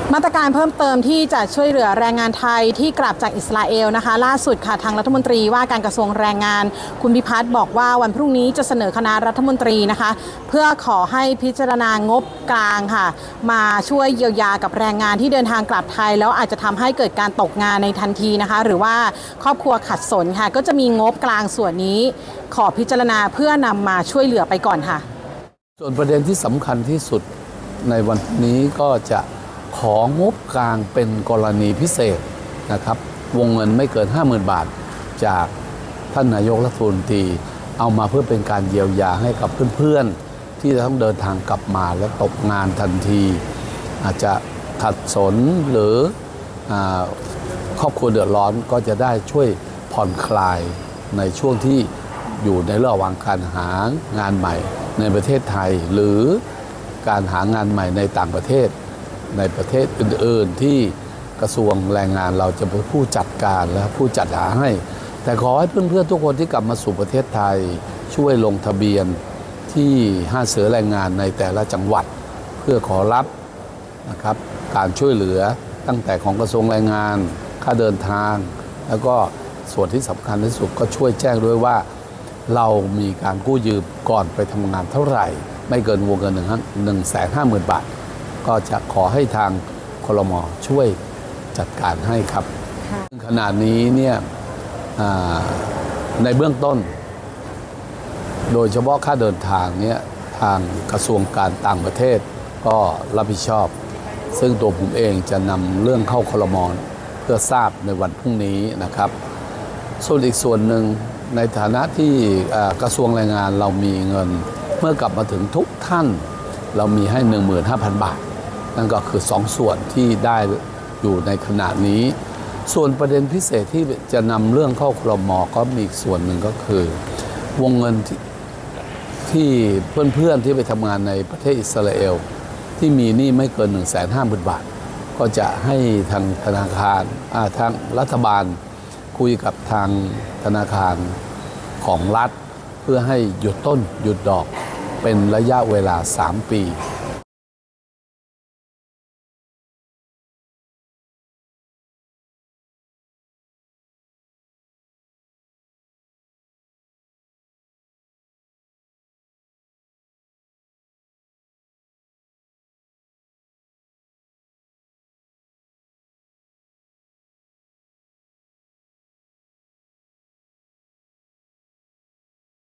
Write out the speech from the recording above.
มาตรการเพิ่มเติมที่จะช่วยเหลือแรงงานไทยที่กลับจากอิสราเอลนะคะล่าสุดค่ะทางรัฐมนตรีว่าการกระทรวงแรงงานคุณพิพัฒน์บอกว่าวันพรุ่งนี้จะเสนอคณะรัฐมนตรีนะคะเพื่อขอให้พิจารณางบกลางค่ะมาช่วยเยียวยากับแรงงานที่เดินทางกลับไทยแล้วอาจจะทำให้เกิดการตกงานในทันทีนะคะหรือว่าครอบครัวขัดสนค่ะก็จะมีงบกลางส่วนนี้ขอพิจารณาเพื่อนำมาช่วยเหลือไปก่อนค่ะส่วนประเด็นที่สำคัญที่สุดในวันนี้ก็จะของบกลางเป็นกรณีพิเศษนะครับวงเงินไม่เกิน 50,000 บาทจากท่านนายกรัฐมนตรีเอามาเพื่อเป็นการเยียวยาให้กับเพื่อนๆที่จะต้องเดินทางกลับมาและตกงานทันทีอาจจะขัดสนหรือครอบครัวเดือดร้อนก็จะได้ช่วยผ่อนคลายในช่วงที่อยู่ในระหว่างการหางานใหม่ในประเทศไทยหรือการหางานใหม่ในต่างประเทศในประเทศอื่นๆที่กระทรวงแรงงานเราจะเป็นผู้จัดการและผู้จัดหาให้แต่ขอให้เพื่อนๆทุกคนที่กลับมาสู่ประเทศไทยช่วยลงทะเบียนที่ห้างเสือแรงงานในแต่ละจังหวัดเพื่อขอรับนะครับการช่วยเหลือตั้งแต่ของกระทรวงแรงงานค่าเดินทางแล้วก็ส่วนที่สำคัญที่สุดก็ช่วยแจ้งด้วยว่าเรามีการกู้ยืมก่อนไปทำงานเท่าไหร่ไม่เกินวงเงิน150,000 บาทก็จะขอให้ทางครม.ช่วยจัดการให้ครับขณะนี้เนี่ยในเบื้องต้นโดยเฉพาะค่าเดินทางเนี่ยทางกระทรวงการต่างประเทศก็รับผิดชอบซึ่งตัวผมเองจะนำเรื่องเข้าครม.เพื่อทราบในวันพรุ่งนี้นะครับส่วนอีกส่วนหนึ่งในฐานะที่กระทรวงแรงงานเรามีเงินเมื่อกลับมาถึงทุกท่านเรามีให้ 15,000 บาทนั่นก็คือ2ส่วนที่ได้อยู่ในขณะนี้ส่วนประเด็นพิเศษที่จะนำเรื่องเข้าครม.ก็มีอีกส่วนหนึ่งก็คือวงเงินที่เพื่อนๆที่ไปทำงานในประเทศอิสราเอลที่มีหนี้ไม่เกิน 150,000 บาทก็จะให้ทางธนาคารทางรัฐบาลคุยกับทางธนาคารของรัฐเพื่อให้หยุดต้นหยุดดอกเป็นระยะเวลา3 ปี